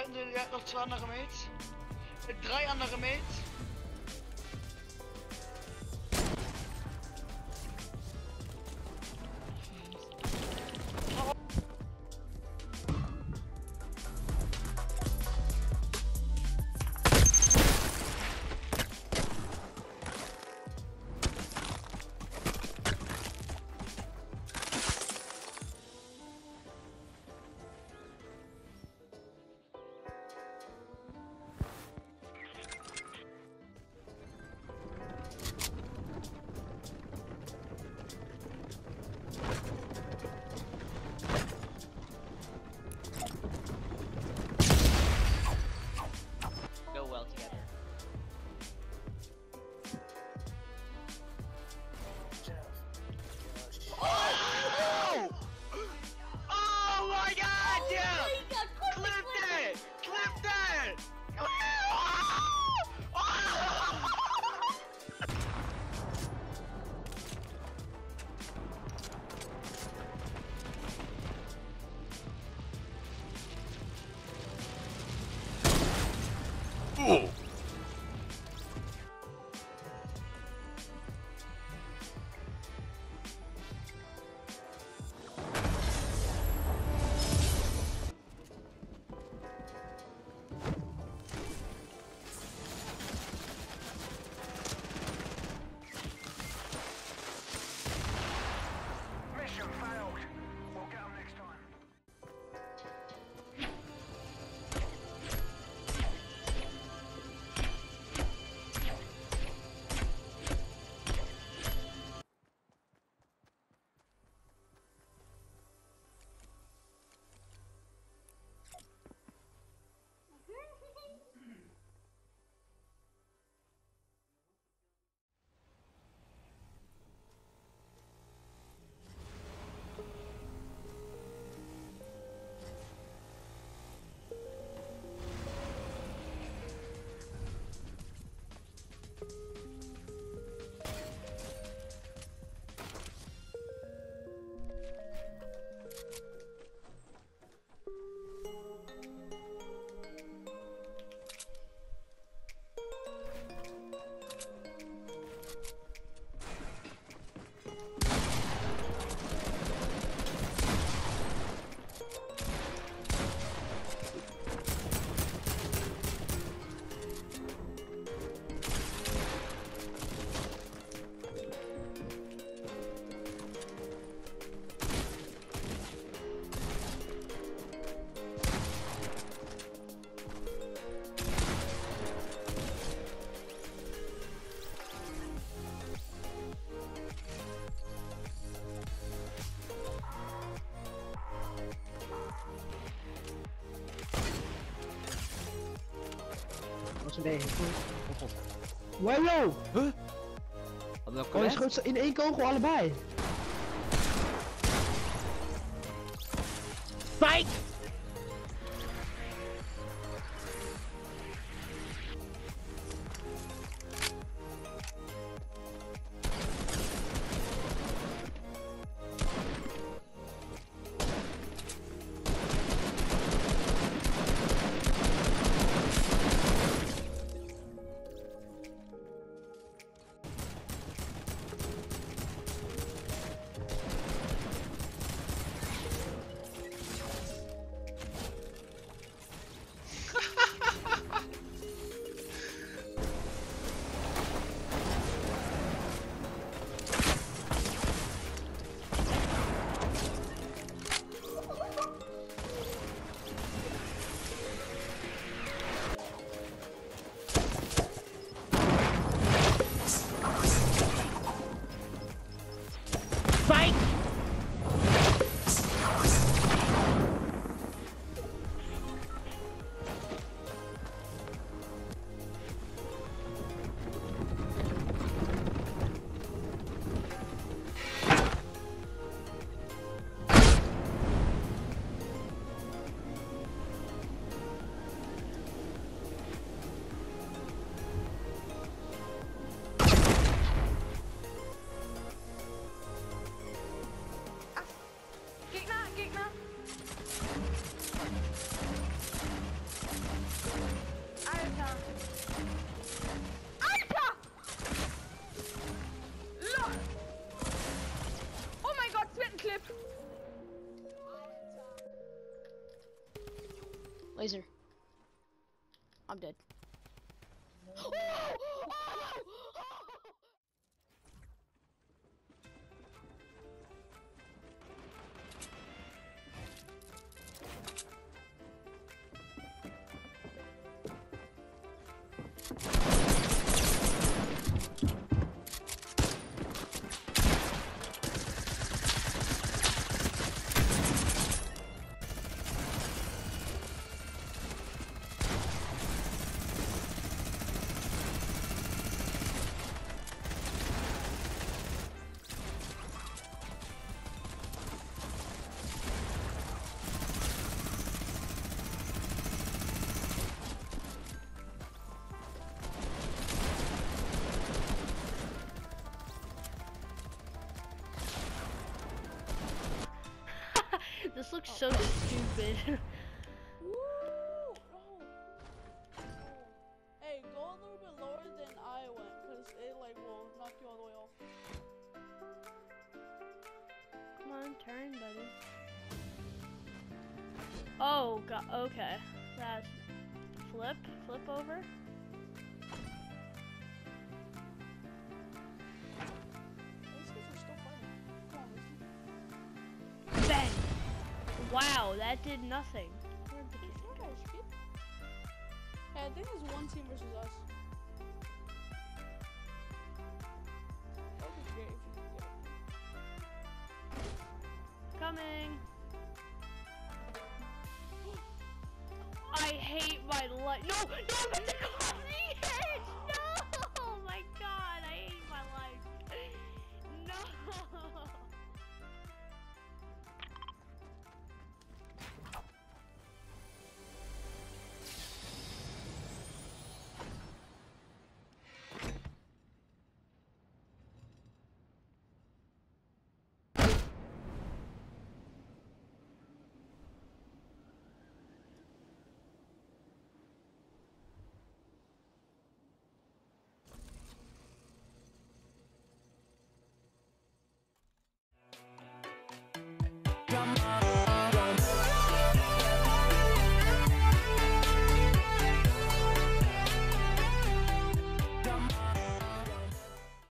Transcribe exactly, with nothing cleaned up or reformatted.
en de, ja, nog twee andere mates. Drie andere mates. Oh! Nee, wow, Huh? Hadden we oh, je schoot ze in één kogel allebei. Fight! I'm dead. This looks so stupid. Woo! Oh. Oh. Hey, go a little bit lower than I went, cause it like will knock you all the way off. Come on, turn, buddy. Oh god. Okay, that's flip, flip over. These guys are still fighting. Come on, listen. Bang! Wow, that did nothing. Where'd the kid go? Hey, I think there's one team versus us. That would be great if you could get it. Coming. I hate my life. No, no, but the coffee hit! No! Oh my god, I hate my life. No! Drama